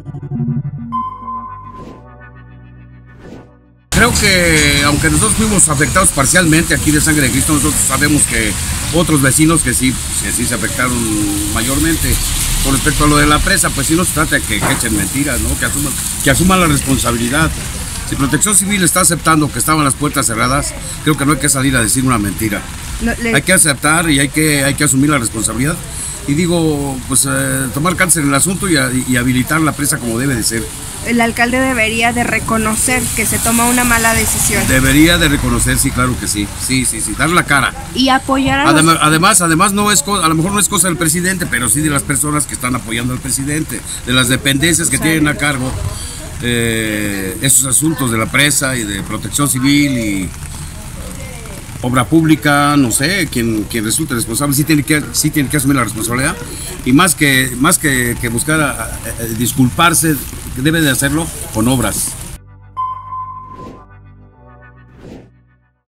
Creo que, aunque nosotros fuimos afectados parcialmente aquí de Sangre de Cristo, nosotros sabemos que otros vecinos que sí se afectaron mayormente. Con respecto a lo de la presa, pues sí no se trata de que echen mentiras, ¿no? Que asuman la responsabilidad. Si Protección Civil está aceptando que estaban las puertas cerradas, creo que no hay que salir a decir una mentira. Hay que aceptar y hay que asumir la responsabilidad. Y digo, pues tomar cáncer en el asunto y habilitar la presa como debe de ser. El alcalde debería de reconocer que se toma una mala decisión. Debería de reconocer, sí, claro que sí. Sí, dar la cara. Y apoyar a Además no es a lo mejor no es cosa del presidente, pero sí de las personas que están apoyando al presidente, de las dependencias que tienen a cargo esos asuntos de la presa y de Protección Civil y Obra Pública, no sé, quien resulte responsable, sí tiene que asumir la responsabilidad y más que buscar disculparse, debe de hacerlo con obras.